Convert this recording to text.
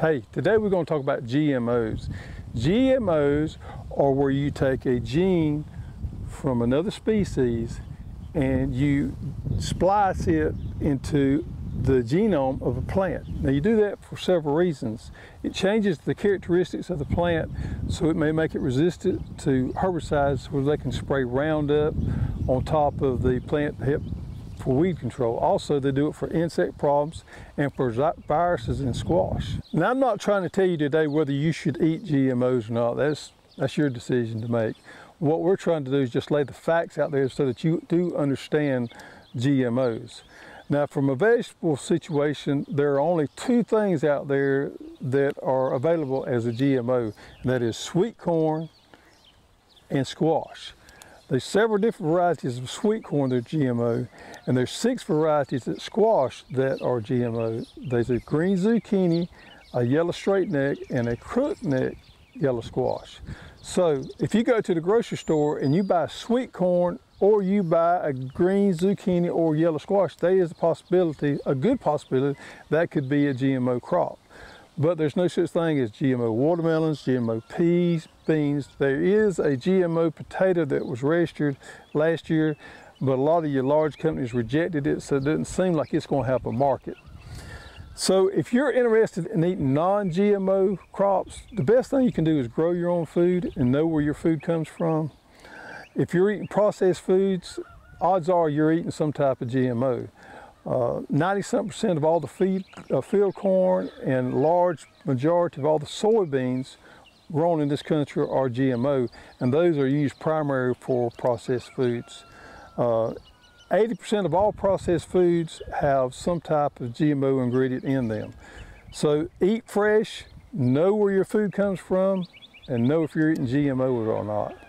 Hey, today we're going to talk about GMOs. GMOs are where you take a gene from another species and you splice it into the genome of a plant. Now you do that for several reasons. It changes the characteristics of the plant, so it may make it resistant to herbicides where they can spray Roundup on top of the plant to help for weed control. Also, they do it for insect problems and for viruses in squash. Now, I'm not trying to tell you today whether you should eat GMOs or not. That's your decision to make. What we're trying to do is just lay the facts out there so that you do understand GMOs. Now, from a vegetable situation, there are only two things out there that are available as a GMO, and that is sweet corn and squash. There's several different varieties of sweet corn that are GMO, and there's 6 varieties of squash that are GMO. There's a green zucchini, a yellow straight neck, and a crook neck yellow squash. So if you go to the grocery store and you buy sweet corn or you buy a green zucchini or yellow squash, there is a possibility, a good possibility, that could be a GMO crop. But there's no such thing as GMO watermelons, GMO peas, beans. There is a GMO potato that was registered last year, but a lot of your large companies rejected it, so it doesn't seem like it's going to have a market. So if you're interested in eating non-GMO crops, the best thing you can do is grow your own food and know where your food comes from. If you're eating processed foods, odds are you're eating some type of GMO. 90% of all the field corn and large majority of all the soybeans grown in this country are GMO, and those are used primarily for processed foods. 80% of all processed foods have some type of GMO ingredient in them. So eat fresh, know where your food comes from, and know if you're eating GMO or not.